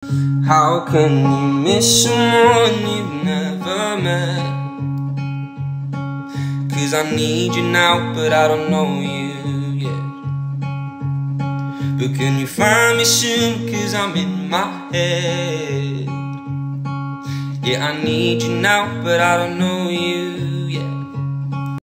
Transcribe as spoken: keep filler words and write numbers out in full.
How can you miss someone you've never met? 'Cause I need you now, but I don't know you yet. But can you find me soon, 'cause I'm in my head. Yeah, I need you now, but I don't know you